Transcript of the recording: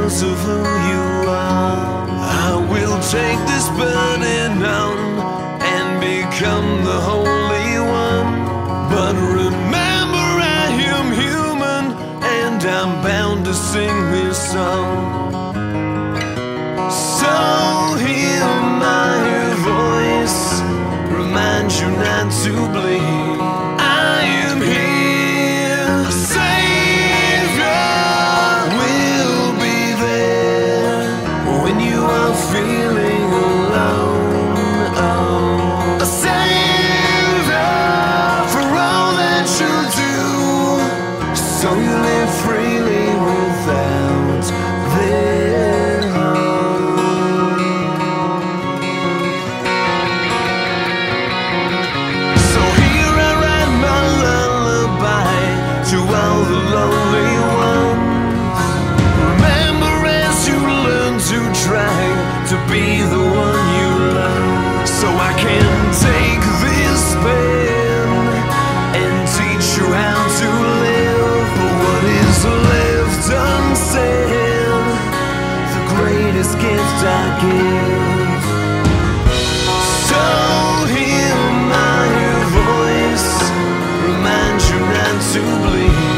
because of who you are. I will take this burden on and become the Holy One. But remember, I am human, and I'm bound to sing this song. So hear my voice, remind you not to bleed. I am here, Saviour will be there when you are feeling alone. Oh, a Saviour for all that you do, so you live freely without their harm. So here I write my lullaby to all the lonely ones. Remember as you learn to try to be the one you love, so I can take this pen and teach you how to live. But what is left unsaid, the greatest gift I give. So hear my voice, remind you not to bleed.